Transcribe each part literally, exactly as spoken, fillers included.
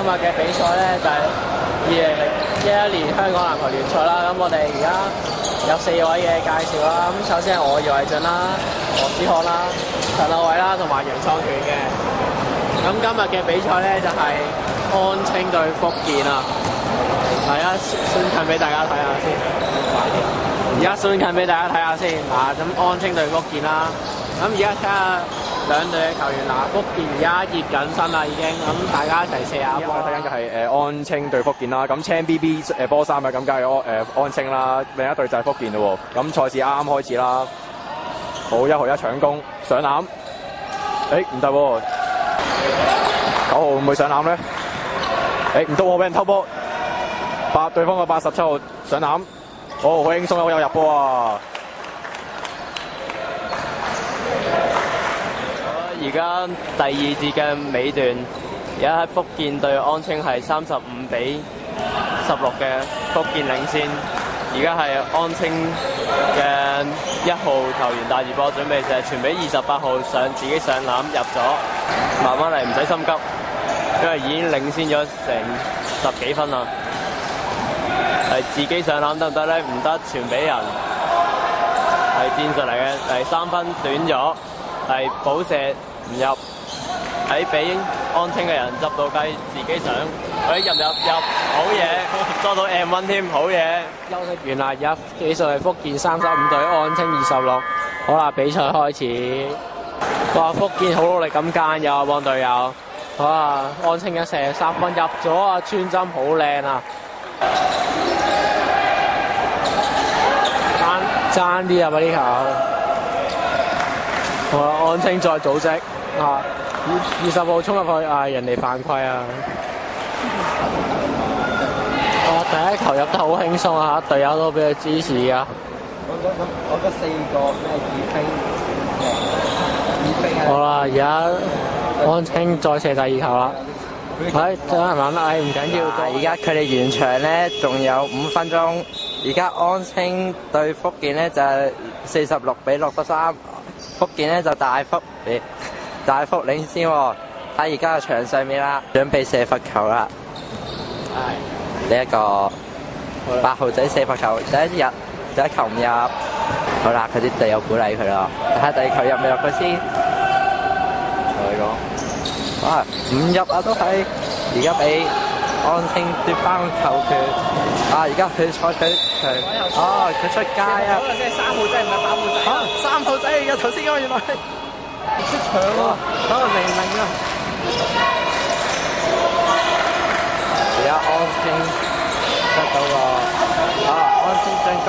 日嘅比賽咧就係二零一一年香港籃球聯賽啦。咁我哋而家有四位嘅介紹啦。咁首先係我姚偉俊啦、羅思翰啦、陳樂偉啦同埋楊創權嘅。咁今日嘅比賽咧就係安青對福建啊。大家先近俾大家睇下先，而家先近俾大家睇下先。嗱，咁安青對福建啦。咁而家睇下兩隊嘅球員，嗱，福建而家熱緊身啦已經，咁大家一齊射下波。 睇緊嘅係誒安青對福建啦，咁青 B B 誒波衫嘅咁梗係安誒安青啦，另一隊就係福建咯喎。咁賽事啱啱開始啦，好一號一搶攻上籃，誒唔得喎，九號會唔會上籃咧？誒唔得喎，俾人偷波，八對方嘅八十七號上籃，哦好輕鬆，好有入波啊！ 而家第二節嘅尾段，而家喺福建對安青係三十五比十六嘅福建領先。而家係安青嘅一號球員帶住波準備射，傳俾二十八號上自己上籃入咗，慢慢嚟唔使心急，因為已經領先咗成十幾分啦。係自己上籃得唔得咧？唔得，傳俾人係戰術嚟嘅，第三分短咗，係補射。唔入，喺俾安青嘅人執到雞，自己上，佢入入入，好嘢，捉到 M 一 添，好嘢。 休息完啦，而家比數係福建三十五對安青二十六。好啦，比賽開始。哇，福建好努力咁間有啊，幫隊友。哇，安青嘅射三分入咗啊，穿針好靚啊！爭爭啲啊，嗰啲球。好啦，安青再組織啊！二二十號衝入去啊，人哋犯規啊！哇，第一球入得好輕鬆啊！隊友都俾佢支持啊！ 我我我我嗰四個咩二飛，二飛啊！ 好啦，而家安青再射第二球啦！唉，真係慢啦，唉，唔緊要。 而家佢哋完場咧，仲有五分鐘。而家安青對福建咧就係四十六比六十三。福建咧就大幅大幅領先喎，哦，喺而家嘅場上面啦，準備射罰球啦。係呢一個八號仔射罰球，第一日第一球唔入，好啦，佢啲隊友鼓勵佢咯，睇下第二球入唔入佢先。同你講，哇，唔入啊都係，而家俾安青奪翻球權。啊！而家佢採取強，哦，佢出街啊！ 嗰個即係三號仔，唔係八號仔。 啊，三號仔嚟嘅，頭先嗰個原來係出場喎，可能零零啊！而家安青得到個，啊，安青進攻，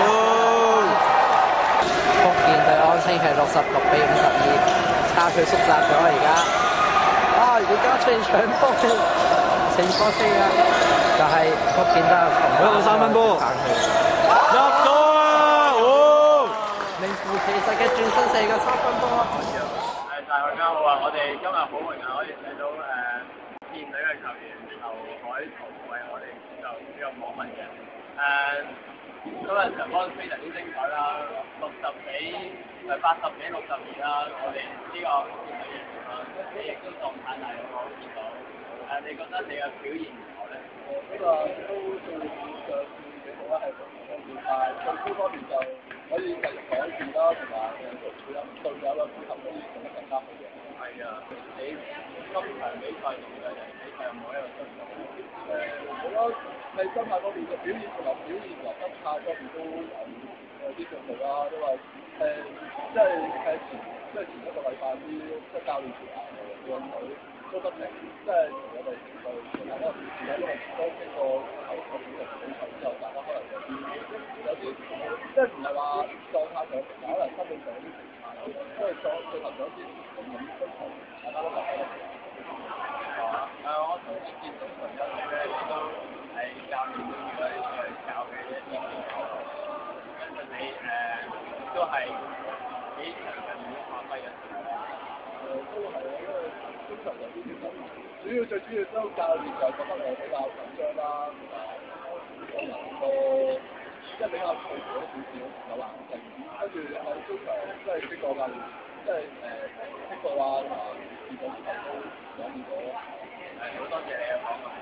福建對安青係六十六比五十二，差距縮窄咗而家。啊！而家出現搶波情況四啊！就係福建都有同嗰個三分波入咗啊！名副其實嘅轉身射嘅三分波啊！ 誒，大家好啊！我哋今日好榮幸可以睇到誒福建隊嘅球員劉海圖為我哋接受呢個訪問嘅。誒，今日場波非常之精彩啦，六十比誒八十比六十二啦！我哋呢個福建隊嘅球員，你亦都狀態係好好，見到。誒，你覺得你嘅表現如何咧？ 呢個都對上半幾好啦，係同方面，但係對呢方面就可以繼續改善啦，同埋誒對隊友隊友嘅配合可以做得更加好嘅。 係啊，你今場比賽同嘅人比賽有冇一個進步？ 誒，我覺得喺心態方面嘅表現同埋表現和心態方面都有有啲進步啦，因為誒即係喺前即係前一個禮拜啲即係教練團啊，領隊都不停即係同我哋對大家表示啦，因為當經過球賽表現比賽之後，大家可能有啲有啲即係唔係話狀態上，可能心理上有啲情緒，即係作進行咗啲唔同嘅分析，大家都覺得。 誒，我頭先見到陳一咧，都係教練都要去去教嘅一啲技巧，跟住你誒都係幾場近年發揮嘅。 誒都係啊，因為經常有啲叫做主要最主要都教練就覺得我比較緊張啦，同埋可能個即係比較隨和少少，有冷靜，跟住喺中場即係經過教練即係誒經過啊同埋見到之後都講見到咯。 係好多謝你嘅訪問。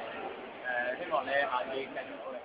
望你下次繼續努力。